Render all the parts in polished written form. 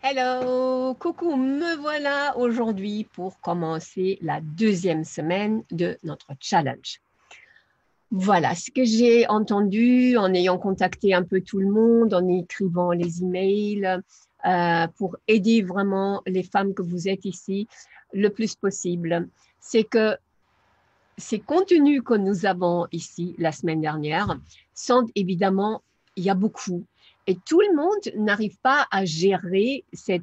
Hello, coucou, me voilà aujourd'hui pour commencer la deuxième semaine de notre challenge. Voilà ce que j'ai entendu en ayant contacté un peu tout le monde, en écrivant les emails, pour aider vraiment les femmes que vous êtes ici le plus possible. C'est que ces contenus que nous avons ici la semaine dernière sont évidemment, il y a beaucoup. Et tout le monde n'arrive pas à gérer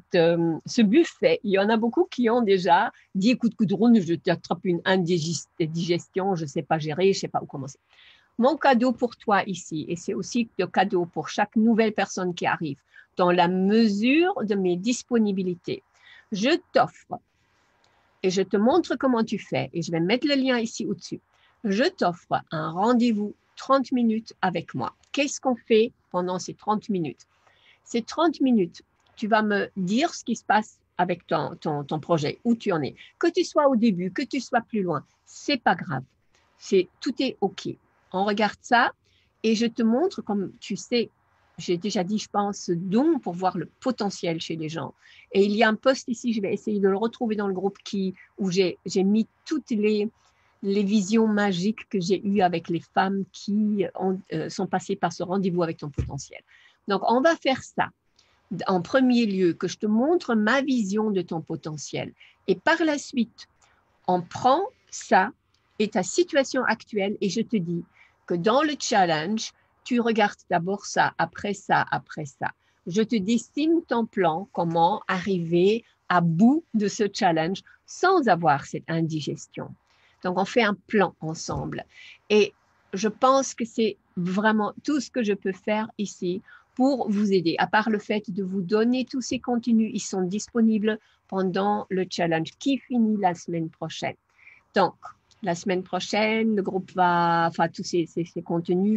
ce buffet. Il y en a beaucoup qui ont déjà dit, écoute, Gudrun, je t'attrape une indigestion, je ne sais pas gérer, je ne sais pas où commencer. Mon cadeau pour toi ici, et c'est aussi le cadeau pour chaque nouvelle personne qui arrive, dans la mesure de mes disponibilités, je t'offre et je te montre comment tu fais, et je vais mettre le lien ici au-dessus. Je t'offre un rendez-vous 30 minutes avec moi. Qu'est-ce qu'on fait pendant ces 30 minutes? Ces 30 minutes, tu vas me dire ce qui se passe avec ton projet, où tu en es. Que tu sois au début, que tu sois plus loin, c'est pas grave. Tout est OK. On regarde ça et je te montre, comme tu sais, j'ai déjà dit, je pense, ce don pour voir le potentiel chez les gens. Et il y a un post ici, je vais essayer de le retrouver dans le groupe où j'ai mis toutes les visions magiques que j'ai eues avec les femmes qui sont passées par ce rendez-vous avec ton potentiel. Donc, on va faire ça. En premier lieu, que je te montre ma vision de ton potentiel. Et par la suite, on prend ça et ta situation actuelle et je te dis que dans le challenge, tu regardes d'abord ça, après ça, après ça. Je te dessine ton plan, comment arriver à bout de ce challenge sans avoir cette indigestion. Donc, on fait un plan ensemble. Et je pense que c'est vraiment tout ce que je peux faire ici pour vous aider. À part le fait de vous donner tous ces contenus, ils sont disponibles pendant le challenge qui finit la semaine prochaine. Donc, la semaine prochaine, le groupe tous ces contenus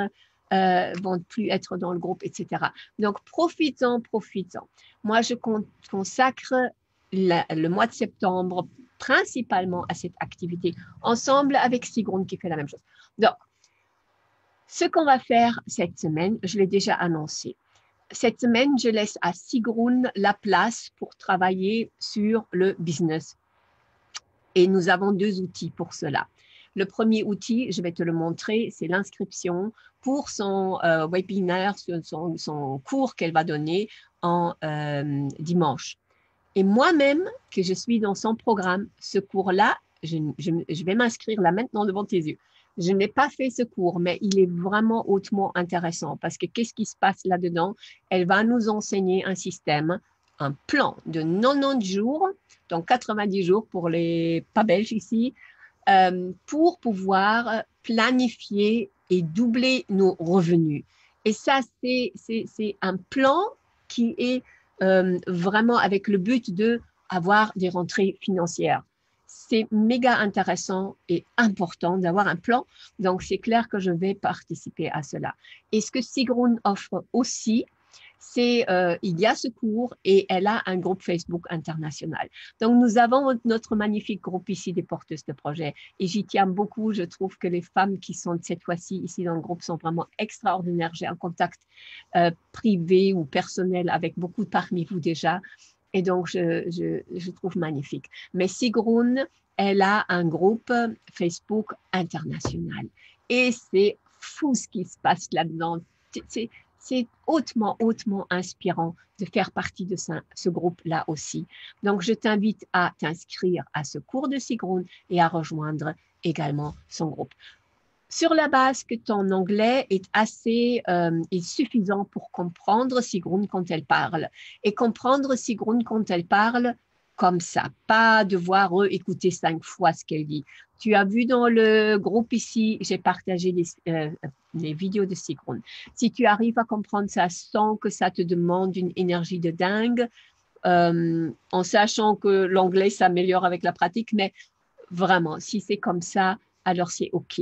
vont plus être dans le groupe, etc. Donc, profites-en. Moi, je consacre le mois de septembre principalement à cette activité, ensemble avec Sigrun qui fait la même chose. Donc, ce qu'on va faire cette semaine, je l'ai déjà annoncé. Cette semaine, je laisse à Sigrun la place pour travailler sur le business. Et nous avons deux outils pour cela. Le premier outil, je vais te le montrer, c'est l'inscription pour son webinaire, son cours qu'elle va donner en dimanche. Et moi-même, que je suis dans son programme, ce cours-là, je vais m'inscrire là maintenant devant tes yeux. Je n'ai pas fait ce cours, mais il est vraiment hautement intéressant parce que qu'est-ce qui se passe là-dedans? Elle va nous enseigner un système, un plan de 90 jours, donc 90 jours pour les pas belges ici, pour pouvoir planifier et doubler nos revenus. Et ça, c'est un plan qui est vraiment avec le but d'avoir des rentrées financières. C'est méga intéressant et important d'avoir un plan. Donc, c'est clair que je vais participer à cela. Et ce que Sigrun offre aussi, c'est il y a ce cours et elle a un groupe Facebook international. Donc, nous avons notre magnifique groupe ici des porteuses de projets et j'y tiens beaucoup. Je trouve que les femmes qui sont cette fois-ci ici dans le groupe sont vraiment extraordinaires. J'ai un contact privé ou personnel avec beaucoup parmi vous déjà et donc je trouve magnifique. Mais Sigrun, elle a un groupe Facebook international et c'est fou ce qui se passe là-dedans. C'est hautement, hautement inspirant de faire partie de ce groupe-là aussi. Donc, je t'invite à t'inscrire à ce cours de Sigrun et à rejoindre également son groupe. Sur la base que ton anglais est assez est suffisant pour comprendre Sigrun quand elle parle. Et comprendre Sigrun quand elle parle comme ça, pas devoir écouter 5 fois ce qu'elle dit. Tu as vu dans le groupe ici, j'ai partagé les vidéos de Sigrun. Si tu arrives à comprendre ça sans que ça te demande une énergie de dingue, en sachant que l'anglais s'améliore avec la pratique, mais vraiment, si c'est comme ça, alors c'est OK.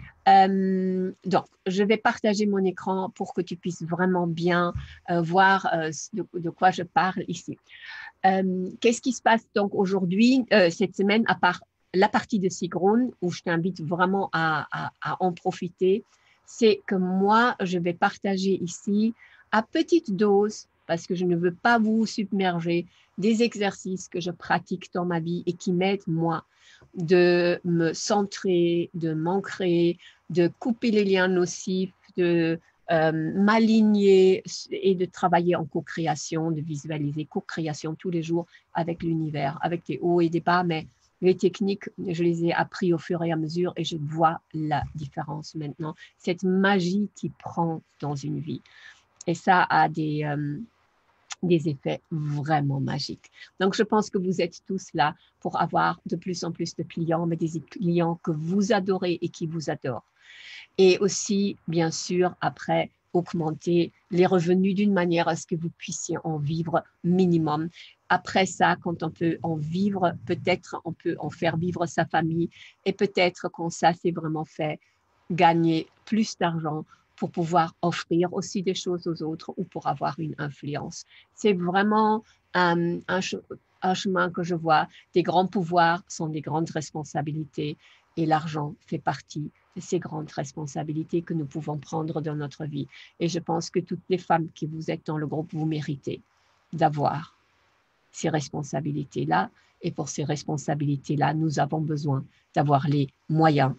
Donc, je vais partager mon écran pour que tu puisses vraiment bien voir de quoi je parle ici. Qu'est-ce qui se passe donc aujourd'hui, cette semaine, à part la partie de Sigrun, où je t'invite vraiment à en profiter, c'est que moi, je vais partager ici à petite dose, parce que je ne veux pas vous submerger des exercices que je pratique dans ma vie et qui m'aident, moi, de me centrer, de m'ancrer, de couper les liens nocifs, de m'aligner et de travailler en co-création, de visualiser co-création tous les jours avec l'univers, avec des hauts et des bas, mais les techniques, je les ai appris au fur et à mesure et je vois la différence maintenant. Cette magie qui prend dans une vie. Et ça a des effets vraiment magiques. Donc, je pense que vous êtes tous là pour avoir de plus en plus de clients, mais des clients que vous adorez et qui vous adorent. Et aussi, bien sûr, après, augmenter les revenus d'une manière à ce que vous puissiez en vivre minimum. Après ça, quand on peut en vivre, peut-être on peut en faire vivre sa famille et peut-être quand ça c'est vraiment fait, gagner plus d'argent pour pouvoir offrir aussi des choses aux autres ou pour avoir une influence. C'est vraiment un chemin que je vois. Des grands pouvoirs sont des grandes responsabilités et l'argent fait partie de ces grandes responsabilités que nous pouvons prendre dans notre vie. Et je pense que toutes les femmes qui vous êtes dans le groupe, vous méritez d'avoir ces responsabilités-là. Et pour ces responsabilités-là, nous avons besoin d'avoir les moyens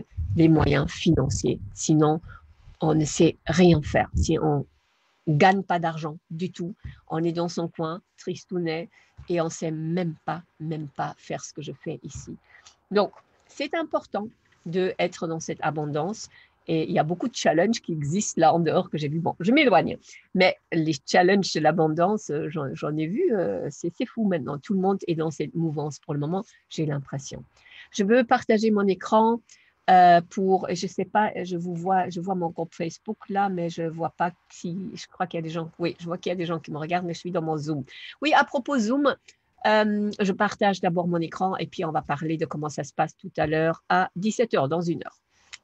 financiers. Sinon, on ne sait rien faire. Si on ne gagne pas d'argent du tout, on est dans son coin, tristounet, et on ne sait même pas faire ce que je fais ici. Donc, c'est important d'être dans cette abondance. Et il y a beaucoup de challenges qui existent là en dehors que j'ai vu. Bon, je m'éloigne. Mais les challenges de l'abondance, j'en ai vu, c'est fou maintenant. Tout le monde est dans cette mouvance pour le moment, j'ai l'impression. Je veux partager mon écran je sais pas, je vois mon groupe Facebook là, mais je vois pas si, je crois qu'il y a des gens, oui, je vois qu'il y a des gens qui me regardent, mais je suis dans mon Zoom. Oui, à propos Zoom, je partage d'abord mon écran et puis on va parler de comment ça se passe tout à l'heure à 17h, dans une heure.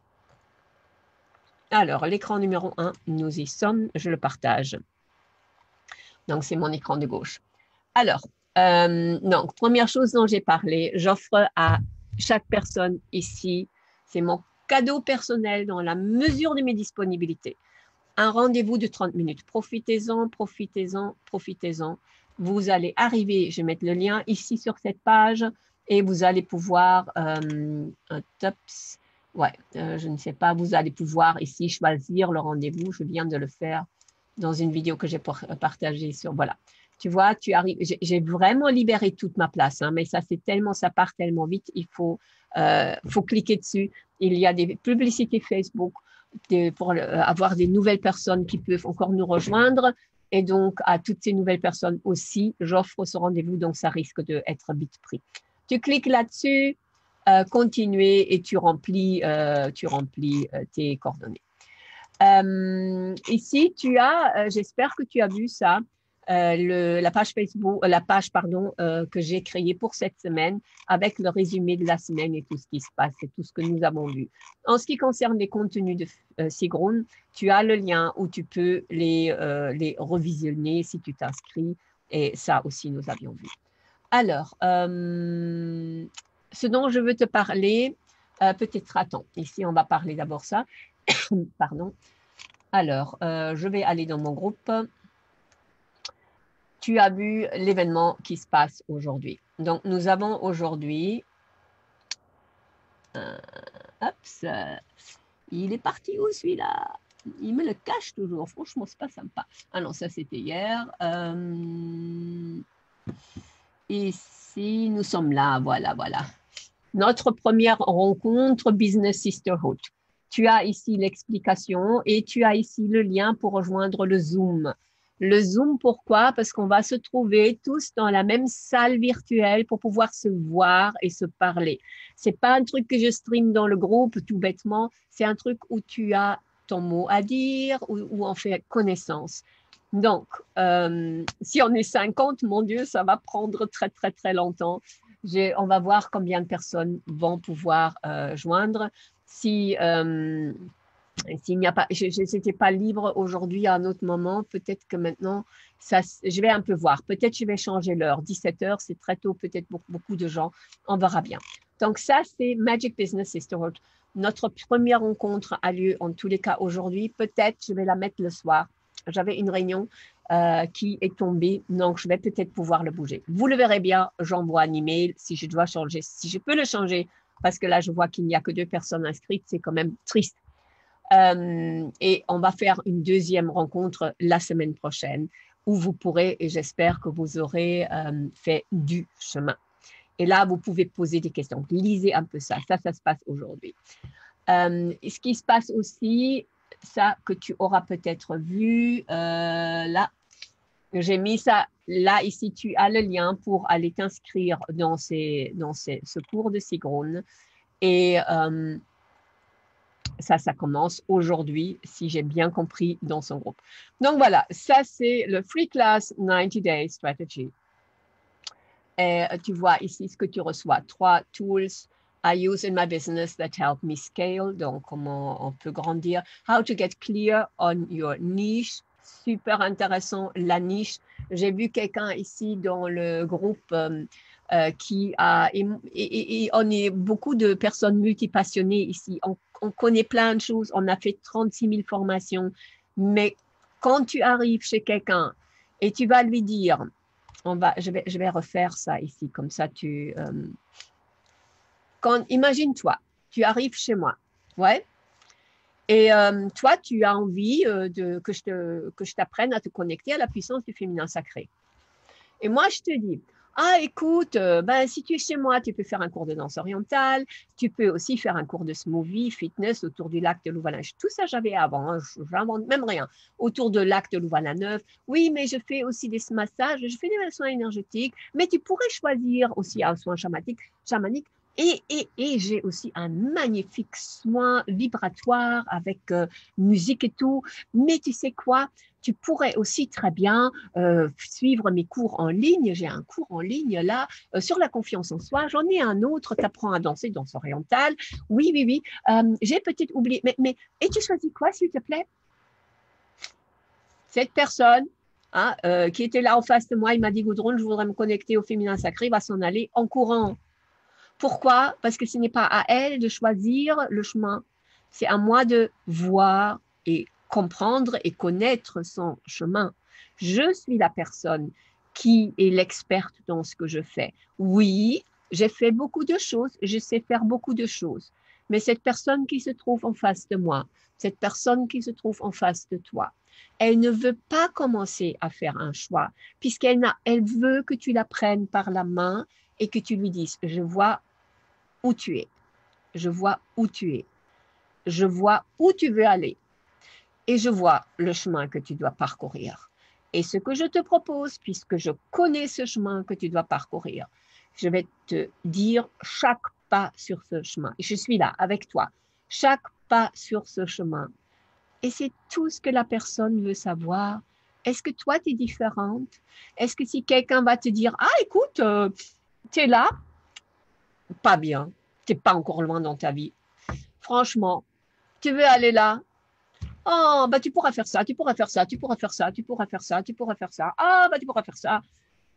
Alors, l'écran numéro 1, nous y sommes, je le partage. Donc, c'est mon écran de gauche. Alors, donc, première chose dont j'ai parlé, j'offre à chaque personne ici, c'est mon cadeau personnel dans la mesure de mes disponibilités. Un rendez-vous de 30 minutes. Profitez-en, profitez-en, profitez-en. Vous allez arriver, je vais mettre le lien ici sur cette page et vous allez pouvoir, je ne sais pas, vous allez pouvoir ici choisir le rendez-vous. Je viens de le faire dans une vidéo que j'ai partagée sur, voilà. Tu vois, tu arrives, j'ai vraiment libéré toute ma place, hein, mais ça part tellement vite, il faut cliquer dessus. Il y a des publicités Facebook pour avoir des nouvelles personnes qui peuvent encore nous rejoindre. Et donc, à toutes ces nouvelles personnes aussi, j'offre ce rendez-vous, donc ça risque d'être vite pris. Tu cliques là-dessus, continuer et tu remplis tes coordonnées. Ici, tu as, j'espère que tu as vu ça, la page Facebook, que j'ai créée pour cette semaine avec le résumé de la semaine et tout ce qui se passe et tout ce que nous avons vu. En ce qui concerne les contenus de Sigrun, tu as le lien où tu peux les revisionner si tu t'inscris et ça aussi nous avions vu. Alors, ce dont je veux te parler, peut-être, attends, ici on va parler d'abord ça. Pardon. Alors, je vais aller dans mon groupe. Tu as vu l'événement qui se passe aujourd'hui. Donc, nous avons aujourd'hui... il est parti où celui-là? Il me le cache toujours. Franchement, c'est pas sympa. Ah non, ça c'était hier. Ici, nous sommes là. Voilà. Notre première rencontre Business Sisterhood. Tu as ici l'explication et tu as ici le lien pour rejoindre le Zoom. Le Zoom, pourquoi? Parce qu'on va se trouver tous dans la même salle virtuelle pour pouvoir se voir et se parler. C'est pas un truc que je stream dans le groupe tout bêtement. C'est un truc où tu as ton mot à dire, où on fait connaissance. Donc, si on est 50, mon Dieu, ça va prendre très, très, très longtemps. On va voir combien de personnes vont pouvoir joindre. S'il n'y a pas, je n'étais pas libre aujourd'hui à un autre moment, peut-être que maintenant, je vais un peu voir. Peut-être je vais changer l'heure. 17h, c'est très tôt, peut-être pour beaucoup de gens. On verra bien. Donc ça, c'est Magic Business Sisterhood. Notre première rencontre a lieu en tous les cas aujourd'hui. Peut-être je vais la mettre le soir. J'avais une réunion qui est tombé. Donc, je vais peut-être pouvoir le bouger. Vous le verrez bien, j'envoie un email si je dois changer, si je peux le changer, parce que là, je vois qu'il n'y a que 2 personnes inscrites. C'est quand même triste. Et on va faire une deuxième rencontre la semaine prochaine où vous pourrez, et j'espère que vous aurez fait du chemin. Et là, vous pouvez poser des questions. Lisez un peu ça. Ça se passe aujourd'hui. Ce qui se passe aussi, ça que tu auras peut-être vu, là, j'ai mis ça là, ici, tu as le lien pour aller t'inscrire dans ce cours de Sigrun. Et ça commence aujourd'hui, si j'ai bien compris, dans son groupe. Donc voilà, ça c'est le Free Class 90 Day Strategy. Et tu vois ici ce que tu reçois. 3 tools I use in my business that help me scale. Donc, comment on peut grandir. How to get clear on your niche. Super intéressant, la niche. J'ai vu quelqu'un ici dans le groupe qui a... Et on est beaucoup de personnes multipassionnées ici. On connaît plein de choses. On a fait 36 000 formations. Mais quand tu arrives chez quelqu'un et tu vas lui dire... je vais refaire ça ici, comme ça imagine-toi, tu arrives chez moi, ouais, et toi, tu as envie que je t'apprenne à te connecter à la puissance du féminin sacré. Et moi, je te dis, ah, écoute, si tu es chez moi, tu peux faire un cours de danse orientale, tu peux aussi faire un cours de smoothie, fitness autour du lac de Louvain-la-Neuve. Tout ça, j'avais avant, hein, je n'invente même rien. Autour du lac de Louvain-la-Neuve. Oui, mais je fais aussi des massages, je fais des soins énergétiques, mais tu pourrais choisir aussi un soin chamanique. Et j'ai aussi un magnifique soin vibratoire avec musique et tout. Mais tu sais quoi? Tu pourrais aussi très bien suivre mes cours en ligne. J'ai un cours en ligne là sur la confiance en soi. J'en ai un autre, tu apprends à danser, danse orientale. Oui, oui, oui. J'ai peut-être oublié. Et tu choisis quoi, s'il te plaît? Cette personne hein, qui était là en face de moi, il m'a dit, Gudrun, je voudrais me connecter au féminin sacré, il va s'en aller en courant. Pourquoi? Parce que ce n'est pas à elle de choisir le chemin. C'est à moi de voir et comprendre et connaître son chemin. Je suis la personne qui est l'experte dans ce que je fais. Oui, j'ai fait beaucoup de choses, je sais faire beaucoup de choses. Mais cette personne qui se trouve en face de moi, cette personne qui se trouve en face de toi, elle ne veut pas commencer à faire un choix, elle veut que tu la prennes par la main et que tu lui dises, je vois où tu es, je vois où tu es, je vois où tu veux aller et je vois le chemin que tu dois parcourir. Et ce que je te propose, puisque je connais ce chemin que tu dois parcourir, je vais te dire chaque pas sur ce chemin. Et je suis là avec toi, chaque pas sur ce chemin. Et c'est tout ce que la personne veut savoir. Est-ce que toi, tu es différente? Est-ce que si quelqu'un va te dire, ah, écoute, tu es là, pas bien, tu n'es pas encore loin dans ta vie. Franchement, tu veux aller là? Oh, tu pourras faire ça, tu pourras faire ça, tu pourras faire ça, tu pourras faire ça, tu pourras faire ça. Ah, tu pourras faire ça.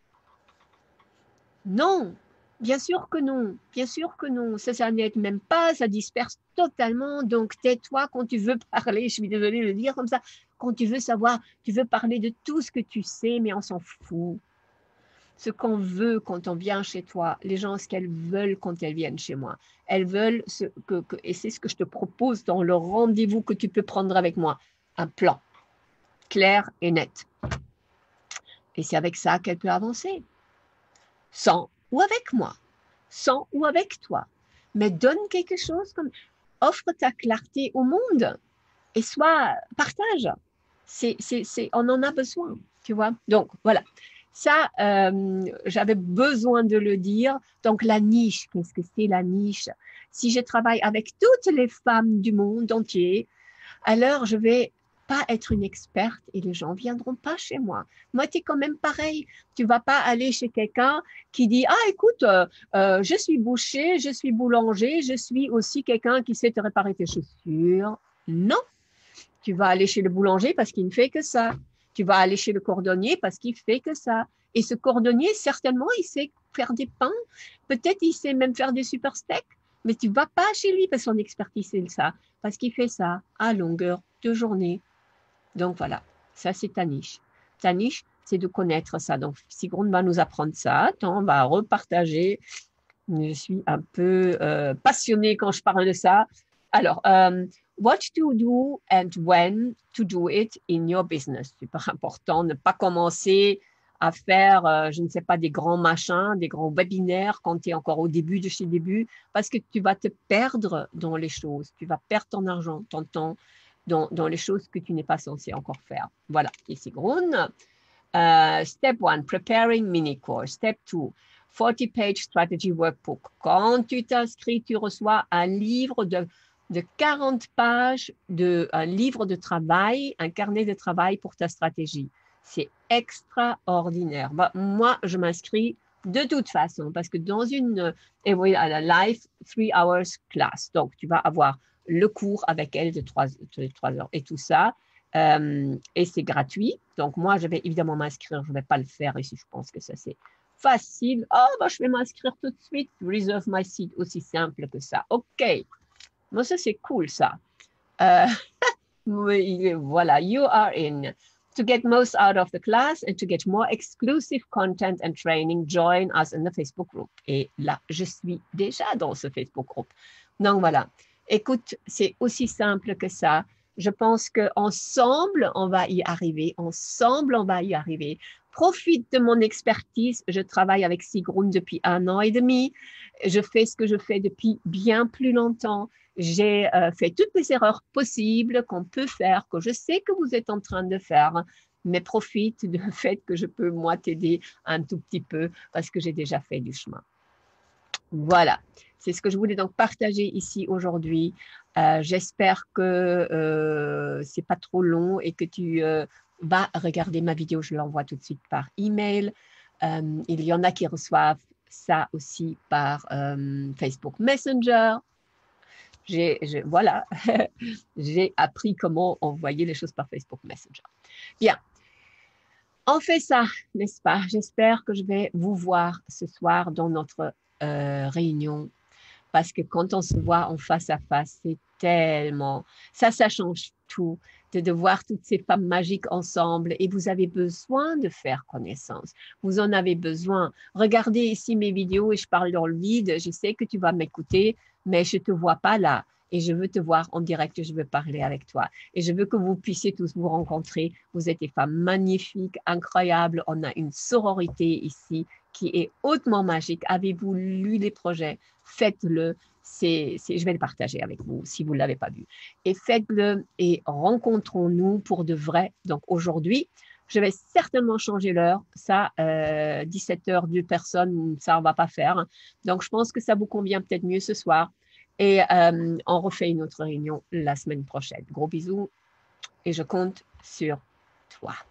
Non, bien sûr que non, bien sûr que non. Ça n'aide même pas, ça disperse totalement. Donc, tais-toi quand tu veux parler. Je suis désolée de le dire comme ça. Quand tu veux savoir, tu veux parler de tout ce que tu sais, mais on s'en fout. Ce qu'on veut quand on vient chez toi, les gens, ce qu'elles veulent quand elles viennent chez moi. Elles veulent, et c'est ce que je te propose dans le rendez-vous que tu peux prendre avec moi, un plan clair et net. Et c'est avec ça qu'elle peut avancer. Sans ou avec moi, sans ou avec toi. Mais donne quelque chose comme, offre ta clarté au monde et partage. On en a besoin, tu vois. Donc, voilà. Ça, j'avais besoin de le dire. Donc, la niche, qu'est-ce que c'est la niche? Si je travaille avec toutes les femmes du monde entier, alors je vais pas être une experte et les gens viendront pas chez moi. Moi, tu es quand même pareil. Tu vas pas aller chez quelqu'un qui dit, ah, écoute, je suis boucher, je suis boulanger, je suis aussi quelqu'un qui sait te réparer tes chaussures. Non, tu vas aller chez le boulanger parce qu'il ne fait que ça. Tu vas aller chez le cordonnier parce qu'il fait que ça. Et ce cordonnier, certainement, il sait faire des pains. Peut-être il sait même faire des super steaks. Mais tu ne vas pas chez lui parce que son expertise, c'est ça. Parce qu'il fait ça à longueur de journée. Donc voilà, ça c'est ta niche. ta niche, c'est de connaître ça. Donc, Sigrun va nous apprendre ça. Attends, on va repartager. Je suis un peu passionnée quand je parle de ça. Alors, what to do and when to do it in your business. Super important, ne pas commencer à faire, je ne sais pas, des grands machins, des grands webinaires quand tu es encore au début de chez début, parce que tu vas te perdre dans les choses. Tu vas perdre ton argent, ton temps dans les choses que tu n'es pas censé encore faire. Voilà, et Sigrun. Step 1, preparing mini course. Step 2, 40-page strategy workbook. Quand tu t'inscris, tu reçois un livre de 40 pages, un livre de travail, un carnet de travail pour ta stratégie. C'est extraordinaire. Bah, moi, je m'inscris de toute façon parce que dans une live 3 hours class, donc tu vas avoir le cours avec elle de 3 heures et tout ça. Et c'est gratuit. Donc, moi, je vais évidemment m'inscrire. Je ne vais pas le faire ici. Je pense que ça, c'est facile. Oh, bah, je vais m'inscrire tout de suite. Reserve my seat, aussi simple que ça. OK. Bon, ça, c'est cool, ça. Voilà, you are in. To get most out of the class and to get more exclusive content and training, join us in the Facebook group. Et là, je suis déjà dans ce Facebook group. Donc, voilà. Écoute, c'est aussi simple que ça. Je pense qu'ensemble, on va y arriver. Ensemble, on va y arriver. Profite de mon expertise. Je travaille avec Sigrun depuis 1 an et demi. Je fais ce que je fais depuis bien plus longtemps. J'ai fait toutes les erreurs possibles qu'on peut faire, que je sais que vous êtes en train de faire, mais profite du fait que je peux, moi, t'aider un tout petit peu parce que j'ai déjà fait du chemin. Voilà, c'est ce que je voulais donc partager ici aujourd'hui. J'espère que c'est pas trop long et que tu vas regarder ma vidéo. Je l'envoie tout de suite par email. Il y en a qui reçoivent ça aussi par Facebook Messenger. Voilà, j'ai appris comment envoyer les choses par Facebook Messenger. Bien, on fait ça, n'est-ce pas? J'espère que je vais vous voir ce soir dans notre réunion, parce que quand on se voit en face à face, c'est tellement, ça change tout, de voir toutes ces femmes magiques ensemble, et vous avez besoin de faire connaissance, vous en avez besoin. Regardez ici mes vidéos et je parle dans le vide, je sais que tu vas m'écouter, mais je ne te vois pas là. Et je veux te voir en direct, je veux parler avec toi. Et je veux que vous puissiez tous vous rencontrer. Vous êtes des femmes magnifiques, incroyables. On a une sororité ici qui est hautement magique. Avez-vous lu les projets? Faites-le. Je vais le partager avec vous si vous ne l'avez pas vu. Et faites-le et rencontrons-nous pour de vrai. Donc aujourd'hui, je vais certainement changer l'heure. Ça, 17h, 2 personnes, ça, on ne va pas faire. Donc, je pense que ça vous convient peut-être mieux ce soir. Et on refait une autre réunion la semaine prochaine. Gros bisous et je compte sur toi.